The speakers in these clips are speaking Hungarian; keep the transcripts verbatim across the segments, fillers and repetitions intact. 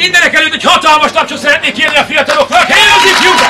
Mindenek előtt egy hatalmas tapsot szeretnék kérni a fiataloknak. Helyen az ifjúba!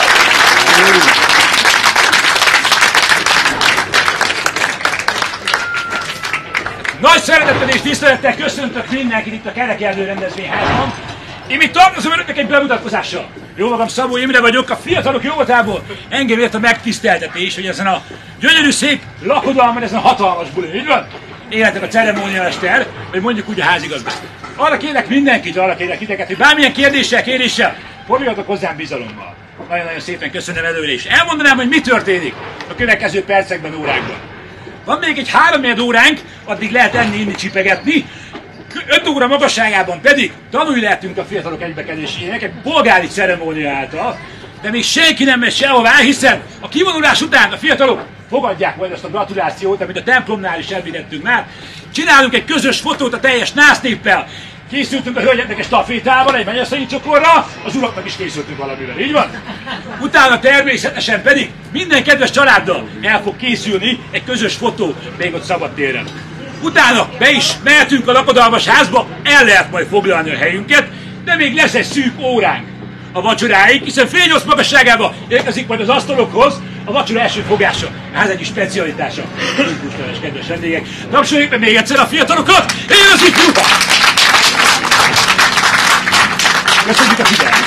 Nagy szeretettel és tisztelettel köszöntök mindenkit itt a Kerekerdő rendezvényházban. Én itt tartozom önöknek egy bemutatkozással. Jó magam, Szabó Imre vagyok, a fiatalok jóvoltából. Engem ért a megtiszteltetés, hogy ezen a gyönyörű szép lakodalmon, ezen a hatalmas buli, így van? Életek a ceremóniamester, vagy mondjuk úgy a házigazgató. Arra kérlek mindenkit, arra kérlek titeket, hogy bármilyen kérdéssel, kéréssel forduljatok hozzám bizalommal. Nagyon-nagyon szépen köszönöm előre is. Elmondanám, hogy mi történik a következő percekben, órákban. Van még egy háromnegyed óránk, addig lehet enni, inni, csipegetni. öt óra magasságában pedig tanulni lehetünk a fiatalok egybekerülésének egy polgári ceremónia által, de még senki nem megy sehová, hiszen a kivonulás után a fiatalok fogadják majd azt a gratulációt, amit a templomnál is elvédettünk már. Csinálunk egy közös fotót a teljes nász néppel. Készültünk a hölgyeknek egy stafétával, egy mennyeszei csokorra, az uraknak is készültünk valamivel, így van? Utána természetesen pedig minden kedves családdal el fog készülni egy közös fotó még ott szabadtéren. Utána be is mehetünk a lakodalmas házba, el lehet majd foglalni a helyünket, de még lesz egy szűk óránk a vacsoráig, hiszen fél nyolc magasságában érkezik majd az asztalokhoz a vacsora első fogása. Ez egy specialitása. Kultustalan kedves vendégek. Tapsoljuk meg még egyszer a fiatalokat, én az ifjúba! Köszönjük a figyelmet!